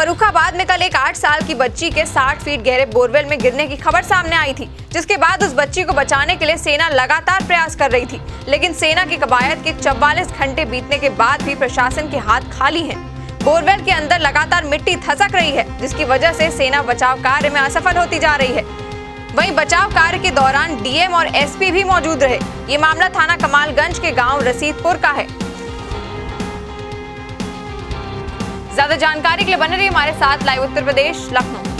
फर्रुखाबाद में कल एक 8 साल की बच्ची के 60 फीट गहरे बोरवेल में गिरने की खबर सामने आई थी, जिसके बाद उस बच्ची को बचाने के लिए सेना लगातार प्रयास कर रही थी। लेकिन सेना की कवायद के 44 घंटे बीतने के बाद भी प्रशासन के हाथ खाली हैं। बोरवेल के अंदर लगातार मिट्टी धसक रही है, जिसकी वजह से सेना बचाव कार्य में असफल होती जा रही है। वहीं बचाव कार्य के दौरान डीएम और एसपी भी मौजूद रहे। ये मामला थाना कमालगंज के गांव रसीदपुर का है। ज्यादा जानकारी के लिए बने रहिए हमारे साथ। लाइव उत्तर प्रदेश, लखनऊ।